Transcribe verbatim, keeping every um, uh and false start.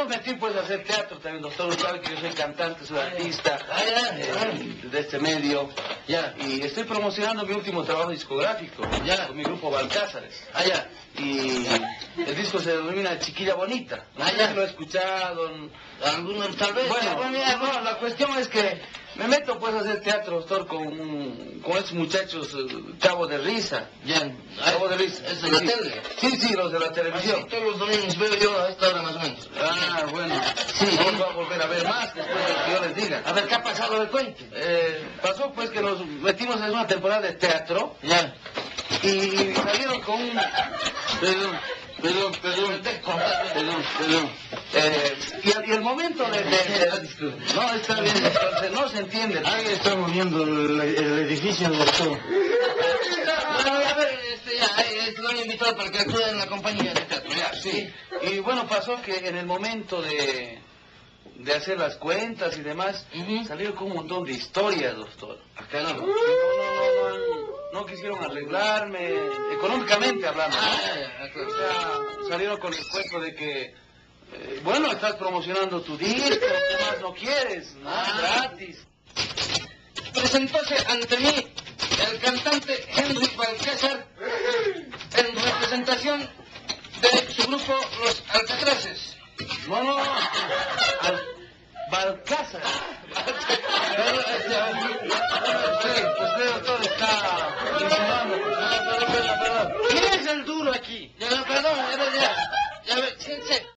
metí pues a hacer teatro también, doctor. Usted sabe que yo soy cantante, soy artista Ah, ya, eh, de este medio. ya, Y estoy promocionando mi último trabajo discográfico, Ya. con mi grupo Balcázares. ah, ya. Y el disco se denomina Chiquilla Bonita. No Ah, sé ya. si lo he escuchado. Algunos tal vez. Bueno, ya, ya, no, la cuestión es que me meto pues a hacer teatro, doctor, con, un- con esos muchachos eh, chavos de risa. ya. Cabo de risa. ¿Es de la Sí. tele? Sí, sí, los de la Así televisión. todos los domingos veo yo a esta hora más o menos. Ah, bueno. Sí. No los va a volver a ver más después de lo que yo les diga. A ver, ¿qué ha pasado? Me cuente. Eh, pasó pues que nos metimos en una temporada de teatro Ya. y salieron con un... Perdón, perdón, perdón, perdón, perdón. Eh, y, el, y el momento de... de- de- no, está bien, entonces, no se entiende. Alguien está moviendo el, el edificio, doctor. Bueno, a ver, este, ya, eh, lo han invitado para que actúe en la compañía de teatro, ya, Sí, y bueno, pasó que en el momento de, de hacer las cuentas y demás, Ujú. salieron con un montón de historias, doctor. Acá no. No, no, no, no, no quisieron arreglarme, económicamente hablando, ¿no? Ah, ya, ya, O claro. sea, salieron con el cuento de que, eh, bueno, estás promocionando tu disco, ¿qué más no quieres? ¿No? Ah. Gratis. Presentóse ante mí el cantante Henry Balcázar en representación de su grupo Los Alcatraces. No, no, Al- Balcázar. Pero, este, usted, usted, doctor, está insinuando